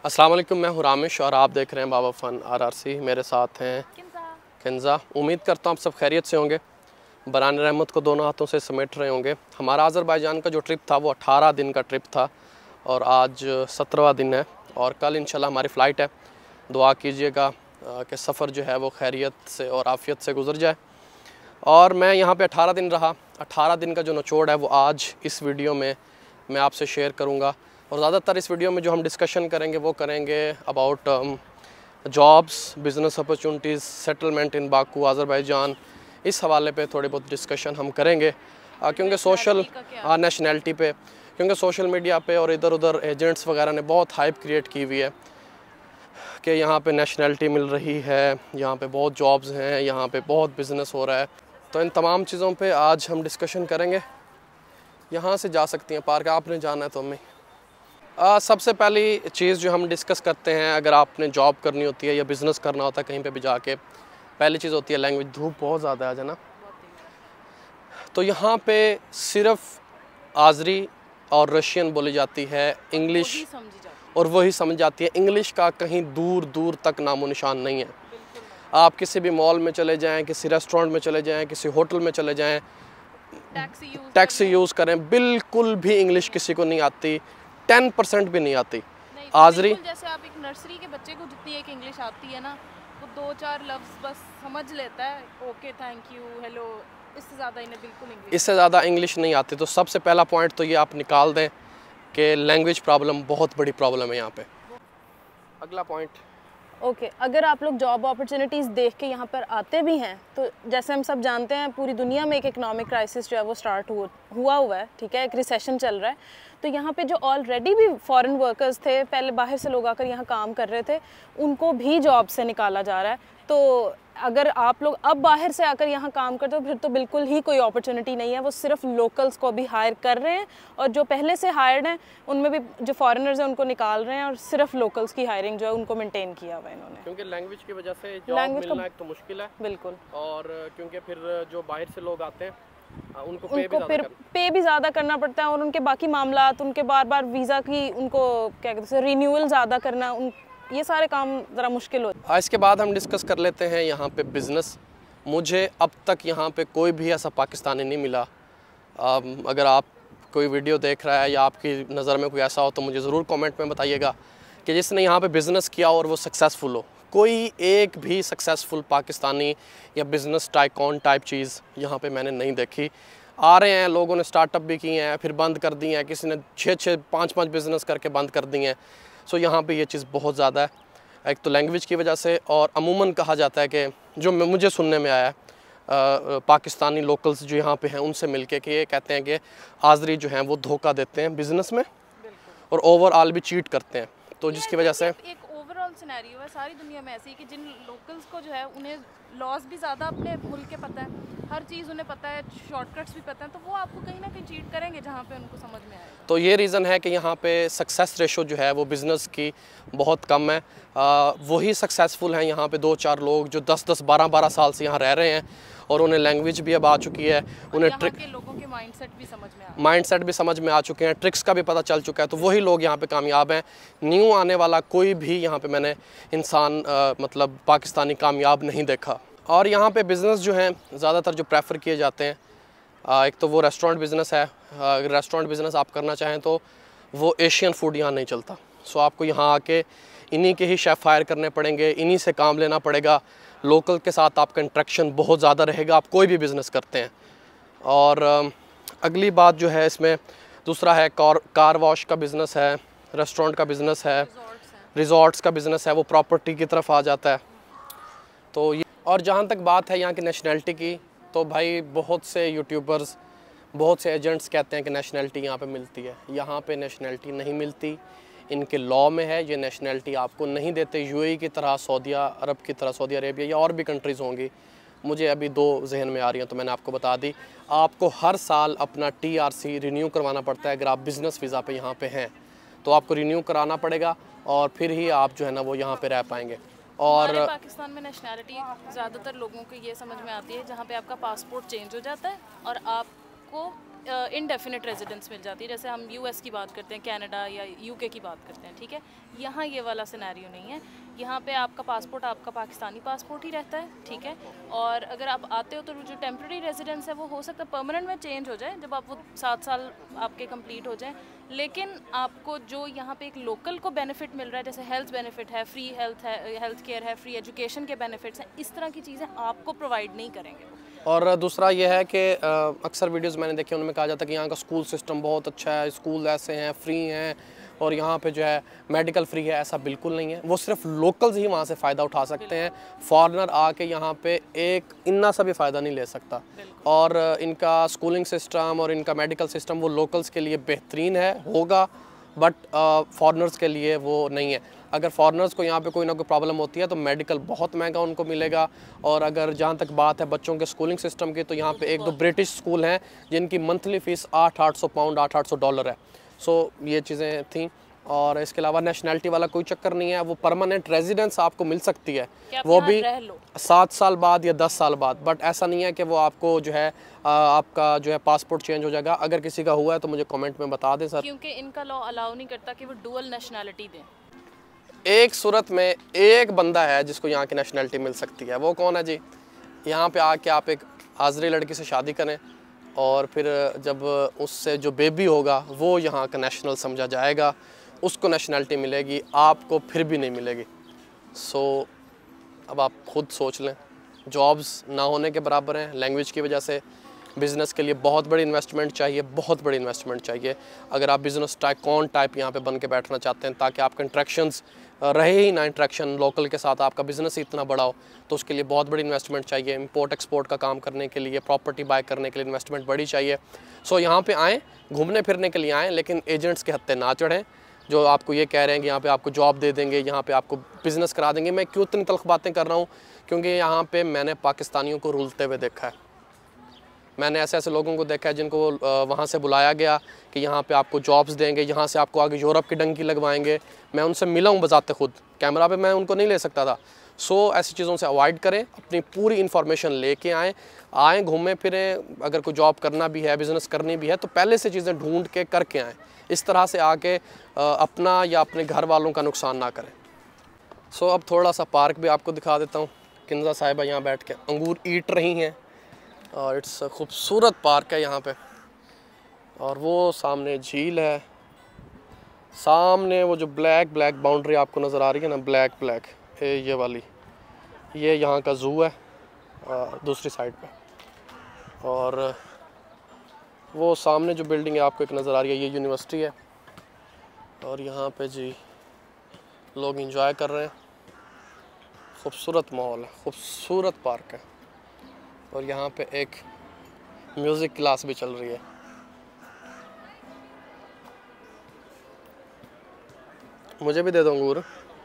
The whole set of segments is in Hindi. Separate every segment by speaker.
Speaker 1: अस्सलाम वालेकुम, मैं हूँ रामिश और आप देख रहे हैं बाबा फ़न RRC। मेरे साथ हैं किंजा। उम्मीद करता हूँ आप सब खैरियत से होंगे, बरान रहमत को दोनों हाथों से समेट रहे होंगे। हमारा अज़रबैजान का जो ट्रिप था वो 18 दिन का ट्रिप था और आज 17वां दिन है और कल इंशाल्लाह हमारी फ़्लाइट है। दुआ कीजिएगा कि सफ़र जो है वो खैरियत से और आफ़ियत से गुजर जाए। और मैं यहाँ पे 18 दिन रहा। 18 दिन का जो निचोड़ है वो आज इस वीडियो में मैं आपसे शेयर करूँगा और ज़्यादातर इस वीडियो में जो हम डिस्कशन करेंगे वो करेंगे about jobs, business opportunities, settlement in Baku Azerbaijan. इस हवाले पे थोड़ी बहुत डिस्कशन हम करेंगे क्योंकि सोशल नेशनैलिटी पे, क्योंकि सोशल मीडिया पे और इधर उधर एजेंट्स वगैरह ने बहुत हाइप क्रिएट की हुई है कि यहाँ पे नेशनैलिटी मिल रही है, यहाँ पे बहुत जॉब्स हैं, यहाँ पे बहुत बिज़नेस हो रहा है। तो इन तमाम चीज़ों पे आज हम डिस्कशन करेंगे। यहाँ से जा सकती हैं पार्क, आपने जाना है तो हमें सबसे पहली चीज़ जो हम डिस्कस करते हैं, अगर आपने जॉब करनी होती है या बिज़नेस करना होता है कहीं पे भी जाके, पहली चीज़ होती है लैंग्वेज। धूप बहुत ज़्यादा है ना, तो यहाँ पे सिर्फ आज़री और रशियन बोली जाती है, इंग्लिश और वही समझ जाती है। इंग्लिश का कहीं दूर दूर तक नामो निशान नहीं है। आप किसी भी मॉल में चले जाएँ, किसी रेस्टोरेंट में चले जाएँ, किसी होटल में चले जाएँ, टैक्सी यूज़ करें, बिल्कुल भी इंग्लिश किसी को नहीं आती, 10% भी नहीं आती। आज़री
Speaker 2: जैसे आप एक नर्सरी के बच्चे को जितनी एक इंग्लिश आती है ना, वो 2-4 लफ्ज़ बस समझ लेता है, ओके, थैंक यू, हेलो, इससे ज़्यादा इन्हें बिल्कुल
Speaker 1: इससे ज़्यादा इंग्लिश नहीं आती। तो सबसे पहला पॉइंट तो ये आप निकाल दें कि लैंग्वेज प्रॉब्लम बहुत बड़ी प्रॉब्लम है यहाँ पे। अगला पॉइंट,
Speaker 2: ओके, अगर आप लोग जॉब अपॉर्चुनिटीज़ देख के यहाँ पर आते भी हैं तो जैसे हम सब जानते हैं पूरी दुनिया में एक इकोनॉमिक क्राइसिस जो है वो स्टार्ट हुआ है, ठीक है, एक रिसेशन चल रहा है। तो यहाँ पे जो ऑलरेडी भी फॉरेन वर्कर्स थे, पहले बाहर से लोग आकर यहाँ काम कर रहे थे, उनको भी जॉब से निकाला जा रहा है। तो अगर आप लोग अब बाहर से आकर यहाँ काम करते हो फिर तो बिल्कुल ही कोई अपॉर्चुनिटी नहीं है। वो सिर्फ लोकल्स को भी हायर कर रहे हैं और जो पहले से हायर्ड हैं उनमें भी जो फॉरेनर्स हैं उनको निकाल रहे हैं और सिर्फ लोकल्स की हायरिंग जो है उनको मेंटेन किया हुआ है इन्होंने,
Speaker 1: क्योंकि लैंग्वेज की वजह से जॉब मिलना एक तो मुश्किल है।
Speaker 2: बिल्कुल।
Speaker 1: और क्योंकि फिर जो बाहर से लोग आते हैं उनको
Speaker 2: पे भी ज़्यादा करना पड़ता है और उनके बाकी मामलात, उनके बार बार वीज़ा की उनको क्या कहते हैं रिन्यूअल ज़्यादा करना, ये सारे काम ज़रा मुश्किल होते हैं।
Speaker 1: इसके बाद हम डिस्कस कर लेते हैं यहाँ पे बिज़नेस। मुझे अब तक यहाँ पे कोई भी ऐसा पाकिस्तानी नहीं मिला। अगर आप कोई वीडियो देख रहा है या आपकी नज़र में कोई ऐसा हो तो मुझे ज़रूर कमेंट में बताइएगा कि जिसने यहाँ पे बिज़नेस किया और वो सक्सेसफुल हो। कोई एक भी सक्सेसफुल पाकिस्तानी या बिज़नेस टाइकॉन टाइप चीज़ यहाँ पे मैंने नहीं देखी। आ रहे हैं, लोगों ने स्टार्टअप भी किए हैं, फिर बंद कर दिए हैं, किसी ने 6-6, 5-5 बिज़नेस करके बंद कर दिए हैं। सो यहाँ पे ये चीज़ बहुत ज़्यादा है, एक तो लैंग्वेज की वजह से, और अमूमन कहा जाता है कि जो मुझे सुनने में आया है पाकिस्तानी लोकल्स जो यहाँ पे हैं उनसे मिलके कि ये कहते हैं कि आज़री जो हैं वो धोखा देते हैं बिज़नेस में और ओवरऑल भी चीट करते हैं। तो जिसकी वजह से
Speaker 2: एक ओवरऑल सिनेरियो है सारी दुनिया में ऐसी कि जिन लोकल्स को जो है उन्हें लॉस भी ज़्यादा अपने मुल्क के पता है, हर चीज़ उन्हें पता है, शॉर्टकट्स भी पता है, तो वो आपको कहीं ना कहीं चीट करेंगे जहाँ पे उनको समझ में आएगा।
Speaker 1: तो ये रीज़न है कि यहाँ पे सक्सेस रेशो जो है वो बिज़नेस की बहुत कम है। वही सक्सेसफुल हैं यहाँ पे 2-4 लोग जो 10-10, 12-12 साल से यहाँ रह रहे हैं और उन्हें लैंग्वेज भी अब आ चुकी है, उन्हें
Speaker 2: लोगों के माइंडसेट
Speaker 1: भी समझ में आ चुके हैं, ट्रिक्स का भी पता चल चुका है। तो वही लोग यहाँ पे कामयाब हैं। न्यू आने वाला कोई भी यहाँ पे मैंने इंसान मतलब पाकिस्तानी कामयाब नहीं देखा। और यहाँ पे बिज़नेस जो हैं ज़्यादातर जो प्रेफर किए जाते हैं, एक तो वो रेस्टोरेंट बिज़नेस है। अगर रेस्टोरेंट बिज़नेस आप करना चाहें तो वो एशियन फूड यहाँ नहीं चलता। सो आपको यहाँ आके इन्हीं के ही शेफ़ हायर करने पड़ेंगे, इन्हीं से काम लेना पड़ेगा। लोकल के साथ आपका इंटरेक्शन बहुत ज़्यादा रहेगा, आप कोई भी बिज़नेस करते हैं। और अगली बात जो है इसमें दूसरा है कार वॉश का बिज़नेस है, रेस्टोरेंट का बिज़नेस है, रिज़ॉर्ट्स का बिज़नेस है, वो प्रॉपर्टी की तरफ आ जाता है। तो ये, और जहाँ तक बात है यहाँ की नेशनैलिटी की, तो भाई बहुत से यूट्यूबर्स, बहुत से एजेंट्स कहते हैं कि नेशनैलिटी यहाँ पे मिलती है। यहाँ पे नेशनैलिटी नहीं मिलती, इनके लॉ में है ये नेशनैलिटी आपको नहीं देते। यूएई की तरह, सऊदी अरब की तरह, सऊदी अरेबिया या और भी कंट्रीज़ होंगी, मुझे अभी 2 जहन में आ रही हैं तो मैंने आपको बता दी। आपको हर साल अपना TRC रिन्यू करवाना पड़ता है। अगर आप बिज़नेस वीज़ा पे यहाँ पे हैं तो आपको रिन्यू कराना पड़ेगा और फिर ही आप जो है ना वो यहाँ पे रह पाएंगे। और
Speaker 2: पाकिस्तान में नेशनैलिटी ज़्यादातर लोगों को ये समझ में आती है जहाँ पे आपका पासपोर्ट चेंज हो जाता है और आप
Speaker 3: आपको इनडेफिनेट रेजिडेंस मिल जाती है। जैसे हम यूएस की बात करते हैं, कनाडा या यूके की बात करते हैं, ठीक है। यहाँ ये वाला सिनेरियो नहीं है। यहाँ पे आपका पासपोर्ट आपका पाकिस्तानी पासपोर्ट ही रहता है, ठीक है। और अगर आप आते हो तो जो टेम्प्रेरी रेजिडेंस है वो हो सकता है परमानेंट में चेंज हो जाए जब आप वो 7 साल आपके कंप्लीट हो जाएं। लेकिन आपको जो यहाँ पे एक लोकल को बेनिफिट मिल रहा है, जैसे हेल्थ बेनिफिट है, फ्री हेल्थ केयर है, फ्री एजुकेशन के बेनिफिट्स हैं, इस तरह की चीज़ें आपको प्रोवाइड नहीं करेंगे।
Speaker 1: और दूसरा ये है कि अक्सर वीडियोस मैंने देखे उनमें कहा जाता है कि यहाँ का स्कूल सिस्टम बहुत अच्छा है, स्कूल ऐसे हैं, फ्री हैं और यहाँ पे जो है मेडिकल फ्री है। ऐसा बिल्कुल नहीं है। वो सिर्फ लोकल्स ही वहाँ से फ़ायदा उठा सकते हैं। फॉरेनर आके यहाँ पे एक इन्ना सा भी फ़ायदा नहीं ले सकता। और इनका स्कूलिंग सिस्टम और इनका मेडिकल सिस्टम वो लोकल्स के लिए बेहतरीन है, होगा, बट फॉरेनर्स के लिए वो नहीं है। अगर फॉरेनर्स को यहाँ पे कोई ना कोई प्रॉब्लम होती है तो मेडिकल बहुत महंगा उनको मिलेगा। और अगर जहाँ तक बात है बच्चों के स्कूलिंग सिस्टम की, तो यहाँ पे 1-2 ब्रिटिश स्कूल हैं जिनकी मंथली फ़ीस $800 $800 है। सो ये चीज़ें थी। और इसके अलावा नेशनैलिटी वाला कोई चक्कर नहीं है। वो परमानेंट रेजिडेंस आपको मिल सकती है, वो भी 7 साल बाद या 10 साल बाद। बट ऐसा नहीं है कि वो आपको जो है आपका जो है पासपोर्ट चेंज हो जाएगा। अगर किसी का हुआ है तो मुझे कमेंट में बता दें सर,
Speaker 3: क्योंकि इनका लॉ अलाउ नहीं करता कि वो डुअल नेशनैलिटी दें।
Speaker 1: एक सूरत में एक बंदा है जिसको यहाँ की नेशनैलिटी मिल सकती है। वो कौन है जी? यहाँ पे आके आप एक हाज़री लड़की से शादी करें और फिर जब उससे जो बेबी होगा वो यहाँ का नेशनल समझा जाएगा, उसको नेशनैलिटी मिलेगी, आपको फिर भी नहीं मिलेगी। सो अब आप खुद सोच लें। जॉब्स ना होने के बराबर हैं लैंग्वेज की वजह से। बिज़नेस के लिए बहुत बड़ी इन्वेस्टमेंट चाहिए, बहुत बड़ी इन्वेस्टमेंट चाहिए। अगर आप बिज़नेस टाइकॉन टाइप यहाँ पे बन के बैठना चाहते हैं ताकि आपका इंट्रैक्शंस रहे ही ना, इंट्रैक्शन लोकल के साथ, आपका बिज़नेस ही इतना बड़ा हो, तो उसके लिए बहुत बड़ी इन्वेस्टमेंट चाहिए। इंपोर्ट एक्सपोर्ट का काम करने के लिए, प्रॉपर्टी बाय करने के लिए इन्वेस्टमेंट बड़ी चाहिए। सो यहाँ पे आएँ, घूमने फिरने के लिए आएँ, लेकिन एजेंट्स के हत्थे ना चढ़ें जो आपको ये कह रहे हैं कि यहाँ पे आपको जॉब दे देंगे, यहाँ पे आपको बिज़नेस करा देंगे। मैं क्यों इतनी तल्ख बातें कर रहा हूँ? क्योंकि यहाँ पे मैंने पाकिस्तानियों को रुलते हुए देखा है। मैंने ऐसे ऐसे लोगों को देखा है जिनको वहाँ से बुलाया गया कि यहाँ पे आपको जॉब्स देंगे, यहाँ से आपको आगे यूरोप की डंकी लगवाएंगे। मैं उनसे मिला हूँ बजाते खुद, कैमरा पे मैं उनको नहीं ले सकता था। सो ऐसी चीज़ों से अवॉइड करें, अपनी पूरी इन्फॉर्मेशन लेके आएँ, घूमें फिरें। अगर कोई जॉब करना भी है, बिज़नेस करनी भी है, तो पहले से चीज़ें ढूंढ के करके आएँ। इस तरह से आके अपना या अपने घर वालों का नुकसान ना करें। सो अब थोड़ा सा पार्क भी आपको दिखा देता हूँ। किंजा साहिबा यहाँ बैठ के अंगूर ईट रही हैं और इट्स खूबसूरत पार्क है यहाँ पे। और वो सामने झील है, सामने वो जो ब्लैक बाउंड्री आपको नज़र आ रही है ना, ब्लैक ये वाली, ये यहाँ का ज़ू है दूसरी साइड पे। और वो सामने जो बिल्डिंग है आपको एक नज़र आ रही है, ये यूनिवर्सिटी है। और यहाँ पे जी लोग एंजॉय कर रहे हैं। खूबसूरत माहौल है, खूबसूरत पार्क है। और यहाँ पे एक म्यूज़िक क्लास भी चल रही है। मुझे भी दे दो अंगूर।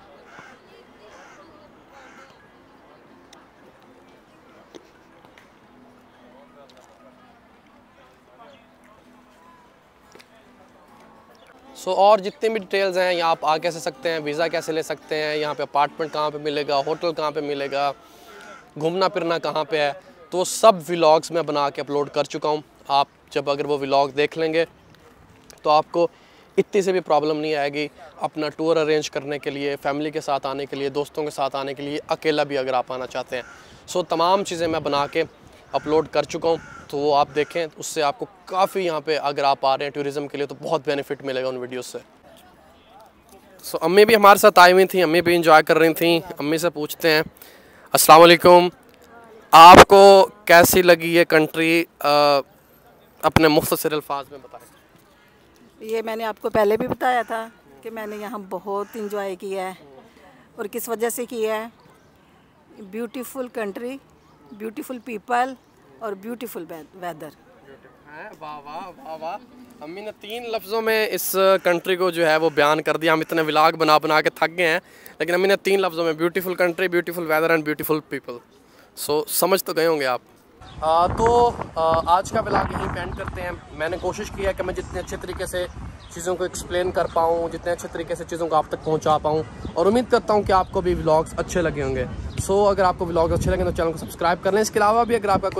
Speaker 1: और जितनी भी डिटेल्स हैं, यहाँ आप आ कैसे सकते हैं, वीज़ा कैसे ले सकते हैं, यहाँ पे अपार्टमेंट कहाँ पे मिलेगा, होटल कहाँ पे मिलेगा, घूमना फिरना कहाँ पे है, तो सब व्लॉग्स मैं बना के अपलोड कर चुका हूँ। आप जब अगर वो व्लॉग देख लेंगे तो आपको इतनी से भी प्रॉब्लम नहीं आएगी अपना टूर अरेंज करने के लिए, फैमिली के साथ आने के लिए, दोस्तों के साथ आने के लिए, अकेला भी अगर आप आना चाहते हैं। तमाम चीज़ें मैं बना के अपलोड कर चुका हूँ, तो वो आप देखें। उससे आपको काफ़ी यहाँ पे अगर आप आ रहे हैं टूरिज़म के लिए तो बहुत बेनिफिट मिलेगा उन वीडियोस से। अम्मी भी हमारे साथ आई हुई थी, अम्मी भी इंजॉय कर रही थी। अम्मी से पूछते हैं, अस्सलाम वालेकुम, आपको कैसी लगी ये कंट्री? अपने मुख्तसर अल्फाज में बताएं।
Speaker 4: ये मैंने आपको पहले भी बताया था कि मैंने यहाँ बहुत इंजॉय किया है। और किस वजह से किया है? ब्यूटीफुल कंट्री, ब्यूटीफुल पीपल और ब्यूटीफुल वेदर।
Speaker 1: वाह वाह वाह वाह। अम्मी ने 3 लफ्ज़ों में इस कंट्री को जो है वो बयान कर दिया। हम इतने व्लॉग बना के थक गए हैं, लेकिन अम्मी ने 3 लफ्ज़ों में beautiful country, beautiful weather and beautiful people. समझ तो गए होंगे आप। आज का व्लॉग यहीं पे एंड करते हैं। मैंने कोशिश की है कि मैं जितने अच्छे तरीके से चीज़ों को एक्सप्लेन कर पाऊँ, जितने अच्छे तरीके से चीज़ों को आप तक पहुँचा पाऊँ, और उम्मीद करता हूँ कि आपको भी व्लॉग्स अच्छे लगे होंगे। अगर आपको व्लॉग अच्छे लगे तो चैनल को सब्सक्राइब कर लें। इसके अलावा भी अगर आपका कोई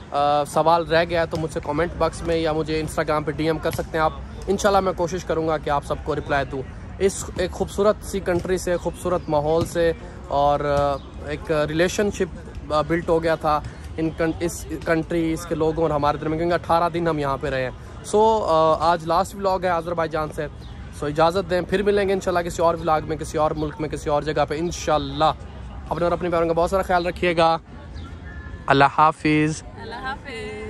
Speaker 1: सवाल रह गया है तो मुझसे कमेंट बॉक्स में या मुझे इंस्टाग्राम पे DM कर सकते हैं आप। इंशाल्लाह मैं कोशिश करूँगा कि आप सबको रिप्लाई दूँ। इस एक खूबसूरत सी कंट्री से, खूबसूरत माहौल से और एक रिलेशनशिप बिल्ट हो गया था इस कंट्री, इसके लोगों और हमारे दरमियान, क्योंकि 18 दिन हम यहाँ पे रहे हैं। सो आज लास्ट व्लॉग है अज़रबैजान से। सो इजाज़त दें, फिर मिलेंगे इंशाल्लाह किसी और व्लॉग में, किसी और मुल्क में, किसी और जगह पे इंशाल्लाह। अपने और अपने प्यारों का बहुत सारा ख्याल रखिएगा। अल्लाह हाफिज़।